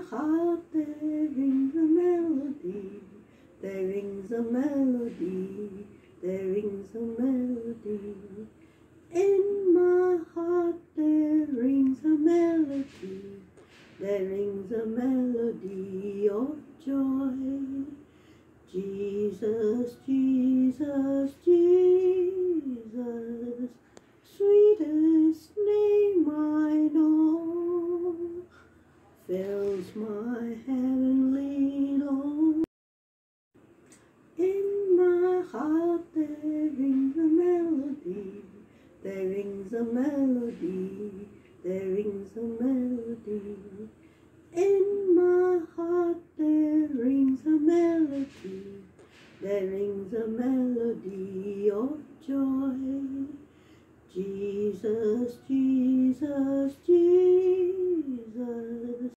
heart there rings a melody, there rings a melody, there rings a melody. In my heart there rings a melody, there rings a melody of joy. Jesus, Jesus, Jesus, sweetest name I know, fills my heavenly love. In my heart there rings a melody, there rings a melody, there rings a melody. In my heart there rings a melody, there rings a melody of joy. Jesus, Jesus, Jesus,